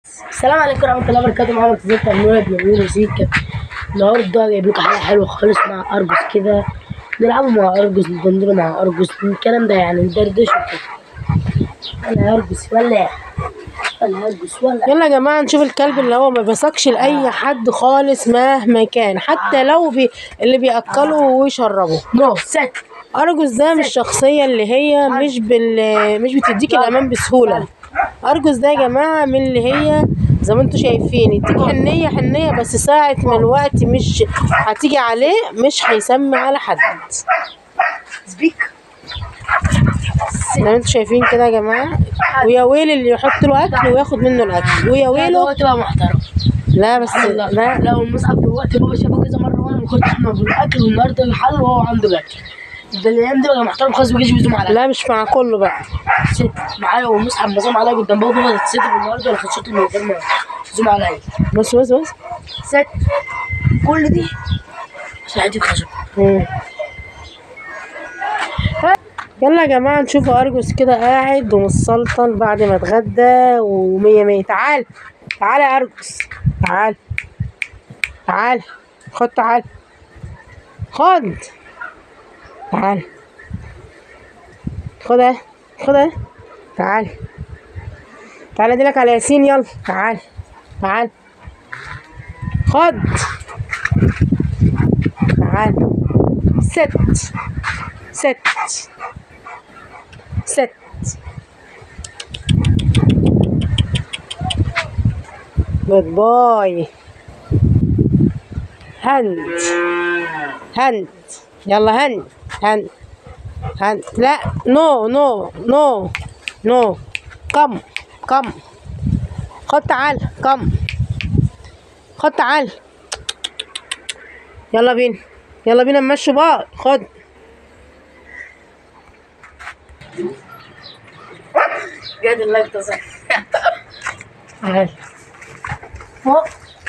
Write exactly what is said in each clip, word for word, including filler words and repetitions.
السلام عليكم ورحمة الله وبركاته. معانا ابتزال تنوير بنعمله سيكا. النهارده جايب لكم حاجة حلوة خالص مع أرجوس كده، نلعبوا مع أرجوس، ندندنوا مع أرجوس، الكلام ده يعني ندردشوا كده. ولا أرجوس ولا ولا أرجوس ولا يلا يا جماعة نشوف الكلب اللي هو ما بيثقش لأي حد خالص مهما كان، حتى لو بي اللي بيأكله ويشربه. نو ست أرجوس ده مش الشخصية اللي هي مش بال مش بتديك الأمان بسهولة. أرجوس ده يا جماعة من اللي هي زي ما انتوا شايفين يديك حنية حنية، بس ساعة ما الوقت مش هتيجي عليه مش هيسمي على حد. سبيك زي ما انتوا شايفين كده يا جماعة، ويا ويل اللي يحط له أكل وياخد منه الأكل، ويا ويله. تبقى محترم. لا بس لا لو المصعب دلوقتي بابا شافه كذا مرة وأنا ما كنتش باكل، والنهارده الحل وهو عنده الأكل. ده الايام دي بقى محترم خالص، ما بيجيش بيزوم عليا. لا مش مع كله بقى. ست معايا ومصعب بيزوم عليا قدام بابا، بابا تتسدب النهارده ولا خدشته من غير ما يزوم عليا. بص بص بص ست كل دي عشان حته خشب. يلا يا جماعة نشوف أرجوس كده قاعد ومتسلطن بعد ما اتغدى ومية مية. تعال تعال يا أرجوس، تعال تعال خد، تعال خد، تعال خد اهي، خد اهي، تعال تعال اديلك على ياسين. يلا تعال تعال خد، تعال ست ست ست جود باي. هند هند يلا هند هند هند. لا نو نو نو نو كم كم خد، تعال كم خد، تعال يلا بينا يلا بينا نمشي بعض. خد جاد اللقطة صح. تعال فوق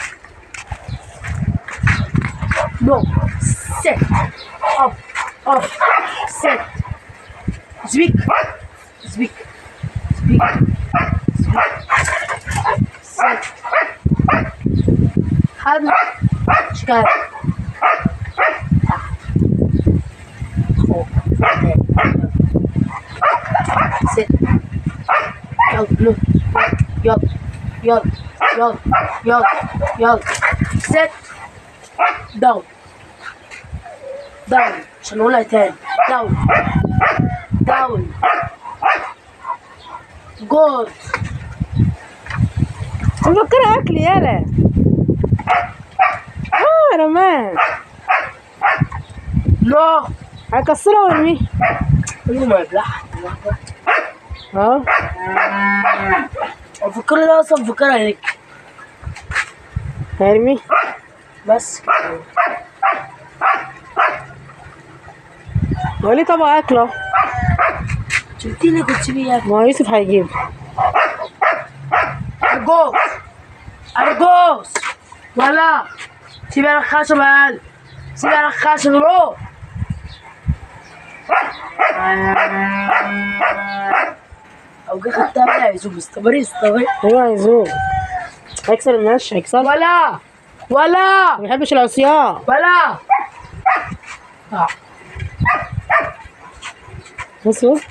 نو ست اب اب ست سبيك سبيك سبيك ست هذا شكال ست يلا نو يلا يلا يلا يلا يلا ست داون داون عشان نقولها تاني. داون داون جود. مفكرة أكل يالا. اه رمان نو هكسرها وارميها. كله ما يبلعها. اه افكرها لا اصلا افكرها هيك هرمي بس. هو ليه طبق أكل اهو؟ شفتيني كنت سيبيه. ما هو يوسف هيجيب. أرجوس أرجوس ولا سيبي على الخشب يا قلب، سيبي على الخشب روح. أو جه خدتها بقى هيزوم. استبري استبري. ايوه هيزوم، هيكسر المشي هيكسر. ولا ولا ما بيحبش العصيان ولا آه. بص بص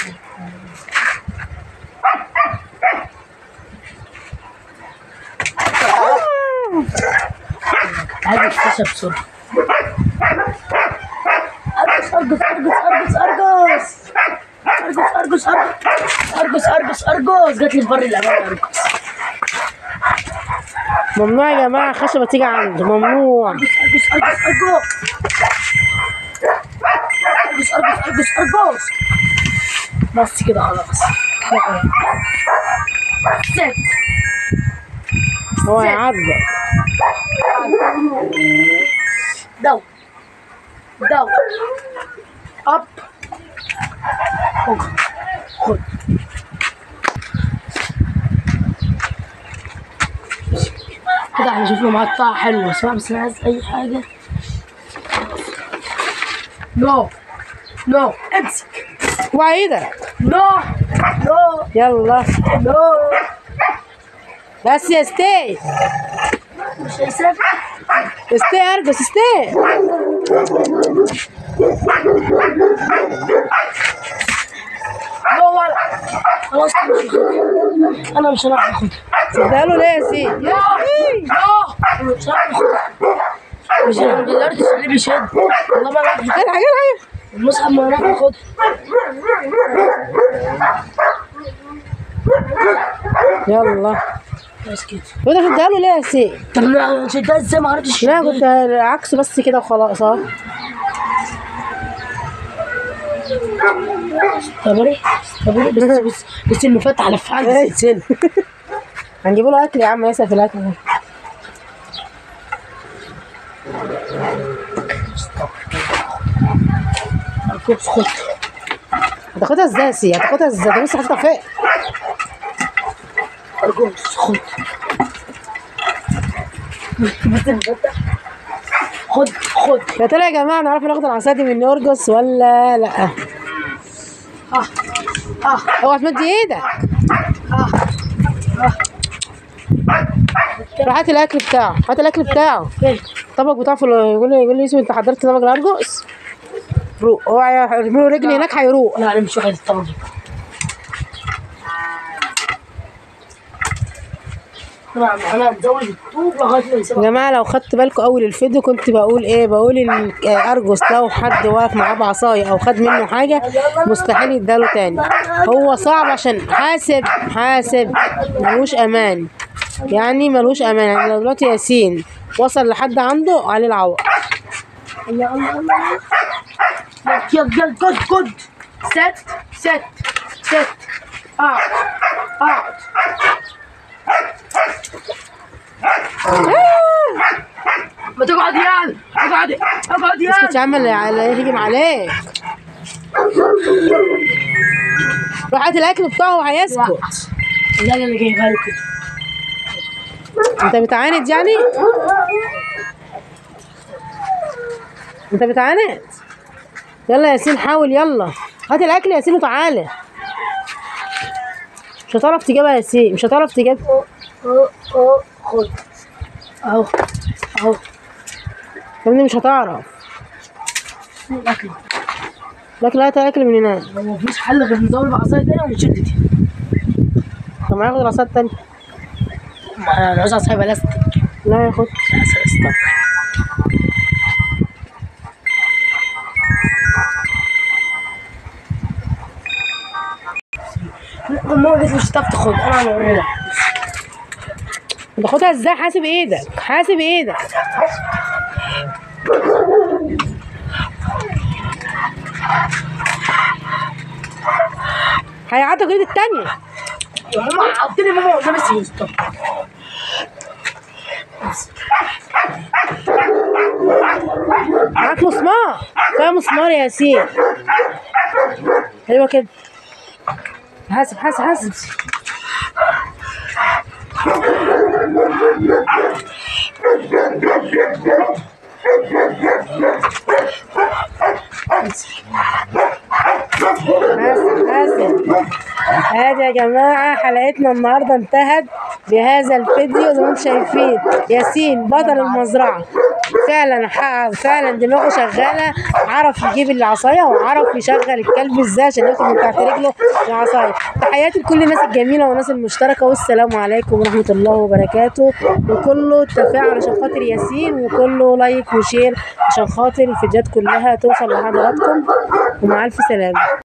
هذه الخشب بسرعة. أرجوس أرجوس أرجوس أرجوس أرجوس أرجوس أرجوس أرجوس أرجوس جات لي في بر الأمان. أرجوس ممنوع يا جماعة خشبة تيجي عنده، ممنوع. أرجوس أرجوس أرجوس أرجوس أرجوس أرجوس أرجوس. بس كده خلاص. ست هو هيعضك. دو دو أب خد خد. كده احنا شفنا مقطع حلوة صح، بس أنا عايز أي حاجة. نو نو امسك وعيدك. نو نو يلا نو بس يا استي مش هيسافر. استي ارجس استي. لا ولا خلاص مش هاخدها. انا مش هروح اخدها. تديها له ليه يا سيدي؟ يا يا مش هروح اخدها. مش انا قدرت اللي بيشد والله ما راح الحق الحق المصحف ما راح اخدها. يلا بس كده. وده تديها له ليه يا سيدي؟ طب انا شدها ازاي ما عرفتش؟ لا كنت عكسه بس كده وخلاص اهو. استبري استبري بس بس بس المفتح على فعل ايه سن هنجيبوا له اكل يا عم ياسر في الاكل. خد خد. هتاخدها ازاي يا سي؟ هتاخدها ازاي؟ ده بص حاططها فين؟ ارجوك خد. بس المفتح خد خد. يا ترى يا جماعه نعرف ناخد العصايه دي من يورجس ولا لا؟ اه اه اوعى تمد ايدك. اه اه. روح هات الاكل بتاعه، هات الاكل بتاعه. فين؟ الطبق بتاعه في ال- يقول لي يقول لي يوسف انت حضرت طبق الارجوس؟ روق اوعى يرمي له رجلي هناك هيروق. لا انا مش واخد الطبق. انا انا هتزود الطوب لغايه ما يا يسيبها. جماعه لو خدت بالكم اول الفيديو كنت بقول ايه؟ بقول ان الارجوس لو حد واقف معاه بعصايه او خد منه حاجه مستحيل يداله تاني. هو صعب عشان حاسب حاسب ملوش امان، يعني ملوش امان. يعني لو دلوقتي ياسين وصل لحد عنده عليه العوض. يلا يلا يلا يلا يلا جود جود. ست ست ست. اقعد اقعد. ما تقعد يا اقعد اقعد يا اسكت يا عم اللي اللي يهجم عليك. روح هات الاكل بتاعه وهيسكت. لا لا انا جايبها له كده. انت بتعاند يعني؟ انت بتعاند؟ يلا يا ياسين حاول يلا هات الاكل يا ياسين وتعالى. مش هتعرف تجيبها يا ياسين، مش هتعرف تجيبها. اهو اهو خد اهو اهو. يا ابني مش هتعرف. الاكل الاكل هات الاكل من هناك. هو مفيش حل غير نزود بعصايه تانية ونشد دي. طب ما ياخد رصاد تاني. ما انا عاوز عصايه بلاستيك. لا ياخد. استنى. ماما قالت لي مش هتعرف تاخد. انا هوريلك. تاخدها ازاي؟ حاسب ايدك حاسب ايدك. هيعدك الايد التانية. يا ماما حطيني ماما قدام السيوس. طب معاك مسمار، فيها مسمار يا ياسين. ايوه كده. حاسب حاسب حاسب. حاسب حاسب. ادي يا جماعه حلقتنا النهارده انتهت بهذا الفيديو. زي ما انتم شايفين ياسين بطل المزرعه فعلا، حقق فعلا دماغه شغاله، عرف يجيب العصايه وعرف يشغل الكلب ازاي عشان ياخد من تحت رجله العصايه. تحياتي لكل الناس الجميله والناس المشتركه، والسلام عليكم ورحمه الله وبركاته. وكله تفاعل عشان خاطر ياسين، وكله لايك وشير عشان خاطر الفيديوهات كلها توصل لحضراتكم. ومع الف سلامه.